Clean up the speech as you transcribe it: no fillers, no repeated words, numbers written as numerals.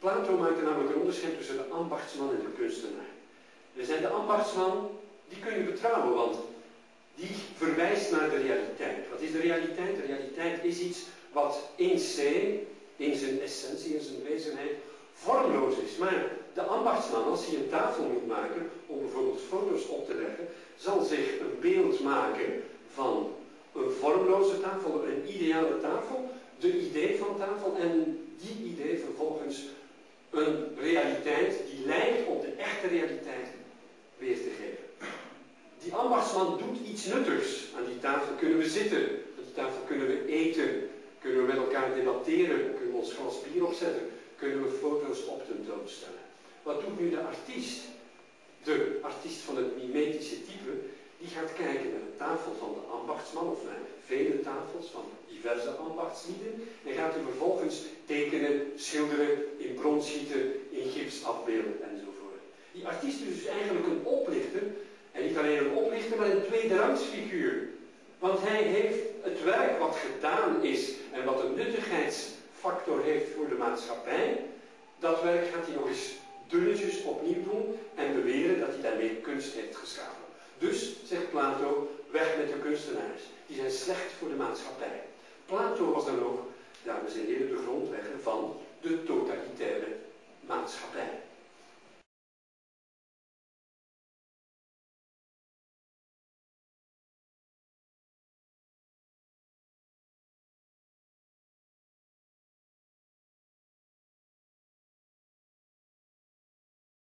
Plato maakte namelijk een onderscheid tussen de ambachtsman en de kunstenaar. We zijn de ambachtsman, die kun je betrouwen, want die verwijst naar de realiteit. Wat is de realiteit? De realiteit is iets wat in se, in zijn essentie, in zijn wezenheid, vormloos is. Maar de ambachtsman, als hij een tafel moet maken, om bijvoorbeeld foto's op te leggen, zal zich een beeld maken van een vormloze tafel, een ideale tafel, de idee van tafel en die idee vervolgens een realiteit die lijkt op de echte realiteit weer te geven. Die ambachtsman doet iets nuttigs. Aan die tafel kunnen we zitten, aan die tafel kunnen we eten, kunnen we met elkaar debatteren, kunnen we ons glas bier opzetten, kunnen we foto's op tentoonstellen. Wat doet nu de artiest? De artiest van het mimetische type, die gaat kijken naar de tafel van de ambachtsman of naar vele tafels van diverse ambachtslieden en gaat hij vervolgens tekenen, schilderen, in brons gieten, in gips afbeelden enzovoort. Die artiest is dus eigenlijk een oplichter en niet alleen een oplichter, maar een tweederangsfiguur. Want hij heeft het werk wat gedaan is en wat een nuttigheidsfactor heeft voor de maatschappij, dat werk gaat hij nog eens dunnetjes opnieuw doen en beweren dat hij daarmee kunst heeft geschapen. Dus, zegt Plato, weg met de kunstenaars. Die zijn slecht voor de maatschappij. Plato was dan ook, dames en heren, de grondlegger van de totalitaire maatschappij.